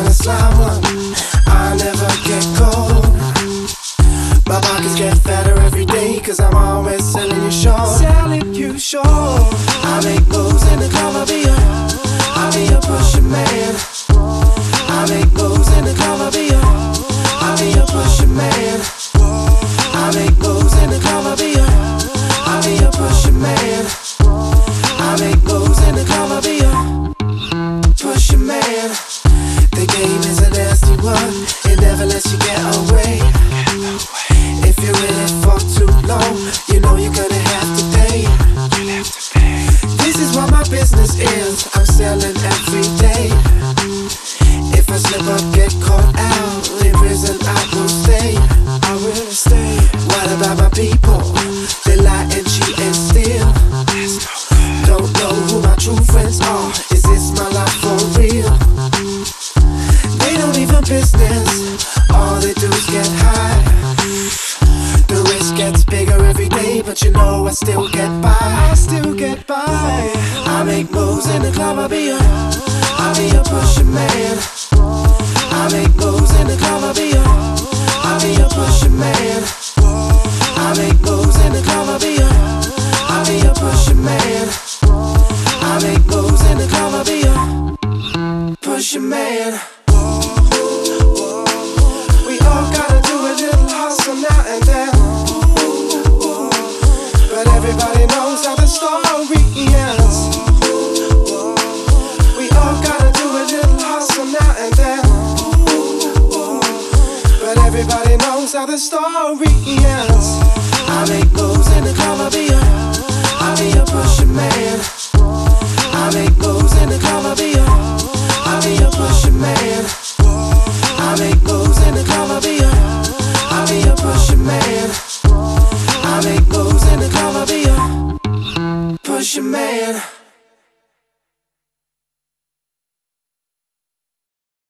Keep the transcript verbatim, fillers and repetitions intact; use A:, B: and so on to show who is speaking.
A: a sly one. I never get cold. My pockets get fatter every day, cause I'm always selling you short. Selling you short. I make moves in the club, I'll be a, I'll be a pusher man. I make moves in the club, I'll be a, I'll be a pusher man. I make moves in the club, I'll be a, I'll be a pusher man. I make moves in the club, I'll be a pusher man. The game is a nasty one, it never lets you get away. If you're in it for too long, you know you're gonna have to pay. This is what my business is, I'm selling every day. If I slip up, get caught out, in prison I will stay. I will stay. What about my people? They lie and cheat and steal. Don't know who my true friends are. Is this my life for real? They don't even business, all they do is get high. The risk gets bigger every day, but you know I still get by. I still get by. I make moves in the club, I'll be a, I'll be a pusher man. I make moves in the club, I'll be a, I'll be a pusher man. I make moves in the club, I'll be a, I'll be a pusher man. I make moves in the club, I'll be a pusher man. We all gotta do a little hustle now and then, but everybody knows how the story ends. We all gotta do a little hustle now and then, but everybody knows how the story ends. I make moves in the club, I'll be a, I'll be a pusher man. I make moves in the club, I'll be a, I'll be a pusher man. I make moves in the club, I'll be a, I'll be a pusher man. I make moves in the club, I'll be a pusher man.